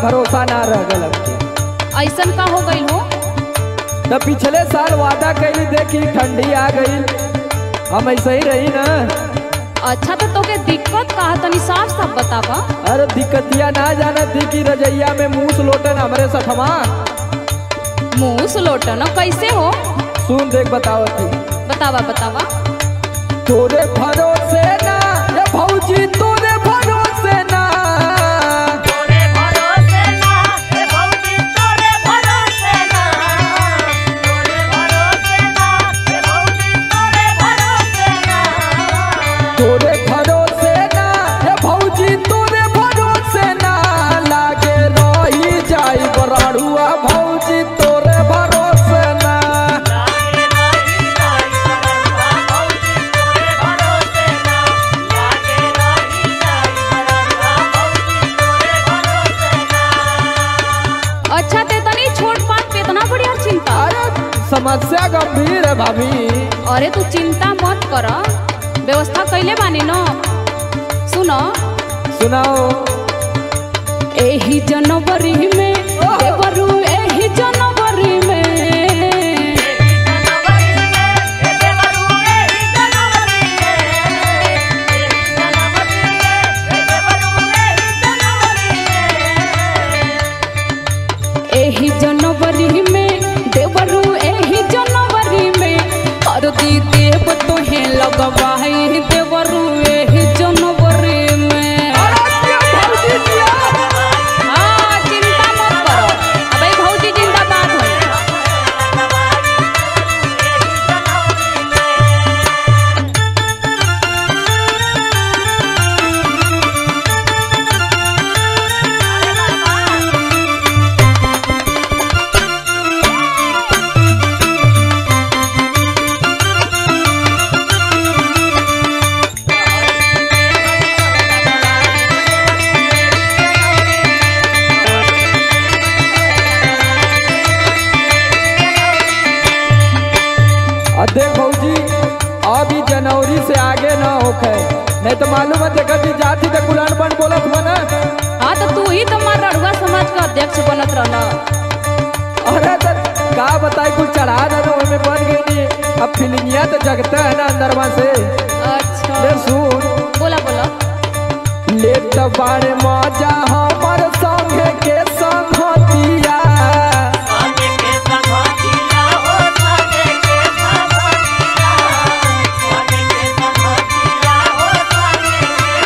भरोसा ना रह गल अब के। ऐसन का हो गई हो? तो पिछले साल वादा कैली देखी ठंडी आ गई, हम ऐसे ही रही ना। अच्छा तो तोके दिक्कत का तनी साफ साफ बतावा। अरे दिक्कतिया ना जाना थी कि रजैया में मूस लोटन हमरे सठमा। मूस लोटन कैसे हो? सुन देख बताओ थी। बतावा बतावा। तोरे भरोसे ना ये भौजी, तोरे भरोसे ना, तोरे भरोसे ना ए भौजी, तोरे भरोसे ना, तोरे भरोसे ना ए भौजी, तोरे भरोसे ना, तोरे भरोसे ना ये भौजी, तोरे भरोसे ना, लागे रही जाई बराड़ुआ भौजी तोरे भरोसे ना। लागे रही जाई बरड़ुआ भौजी तोरे भरोसे ना, लागे रही जाई बरड़ुआ भौजी तोरे भरोसे ना। अच्छा ते तनी छोट पाट पे इतना बढ़िया चिंता। अरे समस्या गंभीर है भाभी। अरे तू चिंता मत कर, व्यवस्था कैले बानी न। सुनो सुनाओ। एही जनवरी में देवरू, एही जनवरी में, एही जनवरी में ए देवरू, एही जनवरी में, एही जनवरी में ए देवरू, एही जनवरी में, एही जनवरी में देवरू, एही जनवरी में हरदी देव तोहे लगवाई देवरू, एही जनवरी में। हाँ चिंता मत करो, अबे भौजी जिंदाबाद हो। देख भौजी, अभी जनवरी से आगे ना होखे, नहीं तो मालूम है देखा जी जाती तो कुलान बन बोलत बना। हाँ तो तू ही तुम्हार रड़ुआ समाज का अध्यक्ष बनत रहना। अरे तो का बताई कुछ चढ़ा दे में बन गई नहीं। अब फिलिंगिया तो जगता है ना अंदरवा से। अच्छा ले सुन। बोला बोला। लेट बाड़े मजा हमर संगे के संगतिया, सागे के संगतिया हो, सागे के संगतिया, सागे के संगतिया हो, सागे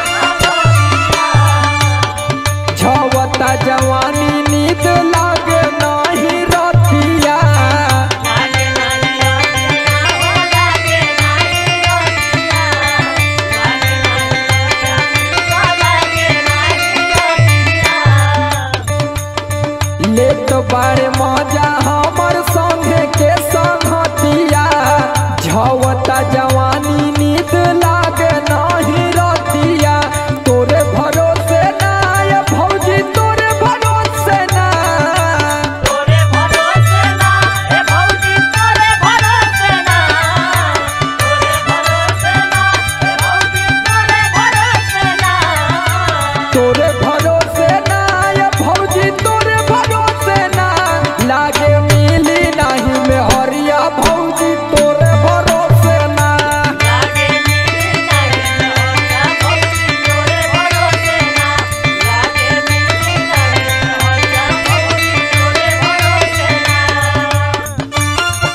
के संगतिया, झवता जवानी नींद लागे नहीं रतिया, लागे नहीं रतिया हो, लागे नहीं रतिया, लागे नहीं रतिया। लेट बाड़े मजा हमर संगे के संगतिया, झवता जवानी नींद लागे नहीं रतिया, तोरे भरोसे ना ये भौजी, तोरे भरोसे ना, तोरे भरोसे ना ए भौजी, तोरे भरोसे ना, तोरे भरोसे ना ए भौजी, तोरे भरोसे ना, तोरे भरोसे ना ये भौजी, तोरे भरोसे ना, लागे मिली नहीं में हरिया भौजी तोरे भरोसे ना। लागे मिली नहीं हरिया भौजी तोरे भरोसे ना, लागे मिली नहीं हरिया भौजी तोरे भरोसे ना।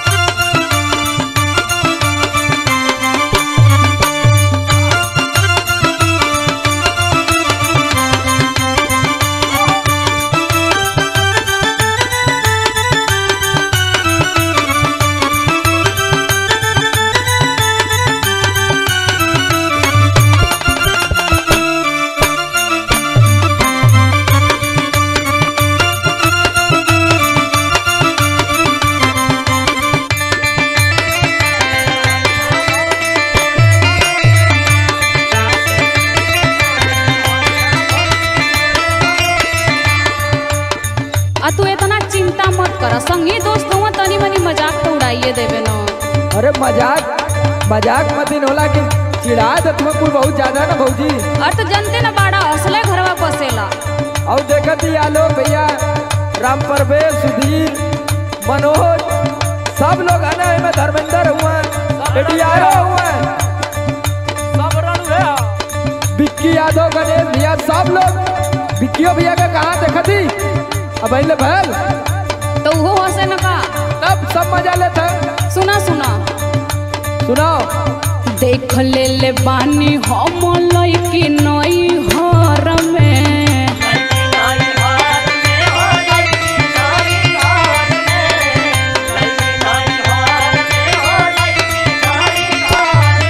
आ तू इतना चिंता मत कर, संगी दोस्त हुआ तनी मनी मजाक तो उड़ाइए देवे न। अरे मजाक मजाक मत दिन होला कि चिढ़ा दे तुम्हें कुछ बहुत ज्यादा ना भौजी। और तो जनते न बाड़ा असले घरवा बसेला। और देखती आलोक भैया, राम परवेश, सुधीर, मनोज, सब लोग है ना, में धर्मेंद्र हुआ, एडीआर हुआ, सब रण भैया, विक्की यादव, गणेश भैया, सब लोग। विक्कियो भैया का कहाँ देखती अब अइले भैल, तो वो हंसे न का। तब सब मजा लेते। सुना सुना सुनाओ। देख ले बानी हम लइकी नई हर में, नाई हार में हो लड़की नाई हार में, लड़की नाई हार में हो लड़की नाई हार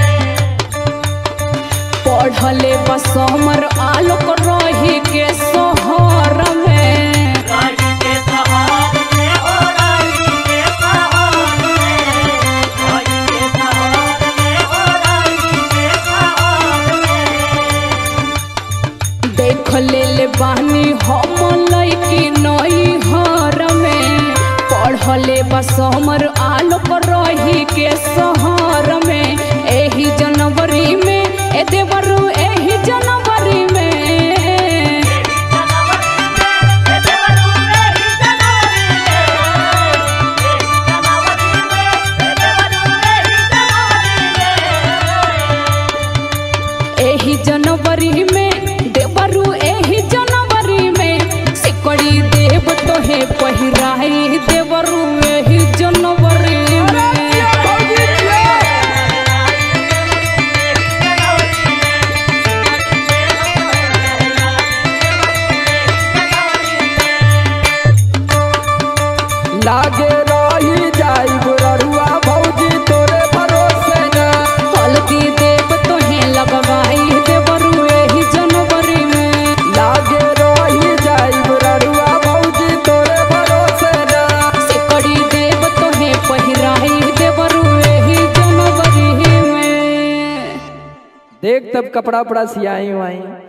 में। पढ़ले बस हमर आलोक रही के शहर में, राही के सहार में हो राही के सहार में, राही के सहार में हो राही के सहार में। देख ले बानी हम लइकी नई हर में, पढ़ले बस हमर आलोक रही के शहर में। एही जनवरी में ए देवरू, एही जनवरी में, एही जनवरी में देवरू, एही जनवरी में सिकड़ी देव तोहे पहिराई देवरू, एही जनवरी में। लागे रही जाई बुररुआ भौजी तोरे भरोसे ना, हल्दी देव तोहे लगवाई देवरू, एही जनवरी में। लागे रही जाई बुररुआ भौजी तोरे भरोसे ना। सिकड़ी देव तोहे पहिराई देवरू, एही जनवरी में। देख तब कपड़ा उपड़ा सियाई वाई।